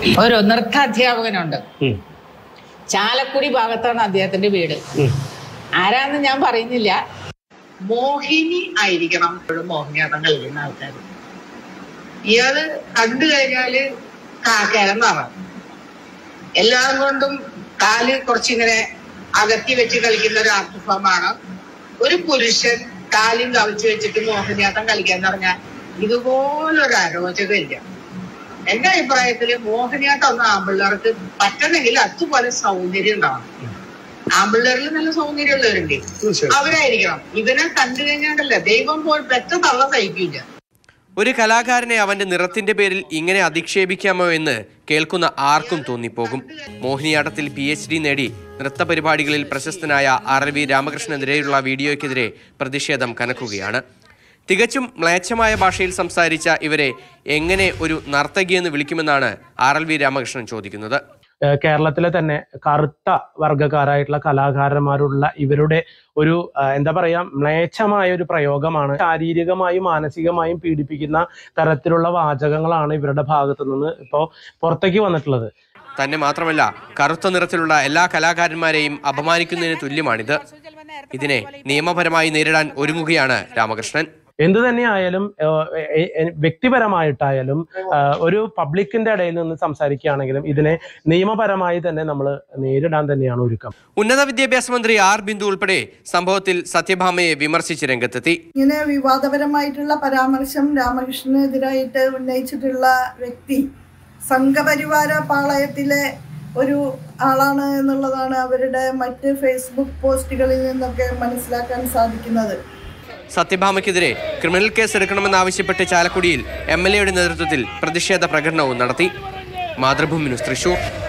ഒരു നൃത്ത അധ്യാപകനുണ്ട്. ചാലക്കുടി ഭാഗത്താണ് അദ്ദേഹത്തിന്റെ വീട്. ആരാന്ന് ഞാൻ പറയുന്നില്ല. മോഹിനി ആയിരിക്കണം മോഹിനിയാട്ടം കളിക്കുന്ന ആൾക്കാർ. ഇയാള് കണ്ടു കഴിഞ്ഞാല് കിടന്നറ എല്ലാം കൊണ്ടും കാല് കുറച്ചിങ്ങനെ അകത്തി വെച്ച് കളിക്കുന്ന ഒരു ആർട്ട് ഫോമാണ്. ഒരു പുരുഷൻ കാലും കവിച്ചു വെച്ചിട്ട് മോഹിനിയാട്ടം കളിക്കാന്ന് പറഞ്ഞാൽ ഇതുപോലൊരു അരോചകമില്ല. എന്റെ അഭിപ്രായത്തില് മോഹിനിയാട്ടം ഒന്നും ആമ്പിള്ളേർക്ക് പറ്റണമെങ്കിൽ അതുപോലെ സൗന്ദര്യം ഉണ്ടാവണം. ആമ്പിള്ളേരിൽ നല്ല സൗന്ദര്യമുള്ളവരുണ്ട്, അവരായിരിക്കണം. ഇവനെ കണ്ടു കഴിഞ്ഞാണ്ടല്ല ദൈവം പോൽ പെറ്റ തള്ള സഹിക്കില്ല. ഒരു കലാകാരനെ അവന്റെ നിറത്തിന്റെ പേരിൽ ഇങ്ങനെ അധിക്ഷേപിക്കാമോ എന്ന് കേൾക്കുന്ന ആർക്കും തോന്നിപ്പോകും. മോഹിനിയാട്ടത്തിൽ PhD നേടി നൃത്ത പരിപാടികളിൽ പ്രശസ്തനായ RLV രാമകൃഷ്ണനെതിരെയുള്ള വീഡിയോയ്ക്കെതിരെ പ്രതിഷേധം കനക്കുകയാണ്. തികച്ചും മ്ലേച്ഛമായ ഭാഷയിൽ സംസാരിച്ച ഇവരെ എങ്ങനെ ഒരു നർത്തകിയെന്ന് വിളിക്കുമെന്നാണ് RLV രാമകൃഷ്ണൻ ചോദിക്കുന്നത്. കേരളത്തിലെ തന്നെ കറുത്ത വർഗ്ഗക്കാരായിട്ടുള്ള കലാകാരന്മാരുള്ള ഇവരുടെ ഒരു എന്താ പറയാ മ്ലേച്ഛമായ ഒരു പ്രയോഗമാണ്. ശാരീരികമായും മാനസികമായും പീഡിപ്പിക്കുന്ന തരത്തിലുള്ള വാചകങ്ങളാണ് ഇവരുടെ ഭാഗത്തു നിന്ന് ഇപ്പോൾ പുറത്തേക്ക് വന്നിട്ടുള്ളത്. തന്നെ മാത്രമല്ല കറുത്ത നിറത്തിലുള്ള എല്ലാ കലാകാരന്മാരെയും അപമാനിക്കുന്നതിന് തുല്യമാണിത്. ഇതിനെ നിയമപരമായി നേരിടാൻ ഒരുങ്ങുകയാണ് രാമകൃഷ്ണൻ. എന്തു തന്നെയായാലും വ്യക്തിപരമായിട്ടായാലും ഒരു പബ്ലിക്കിന്റെ ഇടയിൽ നിന്ന് സംസാരിക്കുകയാണെങ്കിലും ഇതിനെ നിയമപരമായി തന്നെ നമ്മൾ നേരിടാൻ തന്നെയാണ് ഒരുക്കം. ഉന്നത വിദ്യാഭ്യാസ മന്ത്രി R. ബിന്ദു ഉൾപ്പെടെ സംഭവത്തിൽ സത്യഭാമയെ വിമർശിച്ച് രംഗത്തെത്തി. ഇങ്ങനെ വിവാദപരമായിട്ടുള്ള പരാമർശം രാമകൃഷ്ണനെതിരായിട്ട് ഉന്നയിച്ചിട്ടുള്ള വ്യക്തി സംഘപരിവാര പാളയത്തിലെ ഒരു ആളാണ് എന്നുള്ളതാണ് അവരുടെ മറ്റ് ഫേസ്ബുക്ക് പോസ്റ്റുകളിൽ നിന്നൊക്കെ മനസ്സിലാക്കാൻ സാധിക്കുന്നത്. സത്യഭാമയ്ക്കെതിരെ ക്രിമിനൽ കേസ് എടുക്കണമെന്നാവശ്യപ്പെട്ട് ചാലക്കുടിയിൽ MLA യുടെ നേതൃത്വത്തിൽ പ്രതിഷേധ പ്രകടനവും നടത്തി. മാതൃഭൂമി ന്യൂസ്, തൃശൂർ.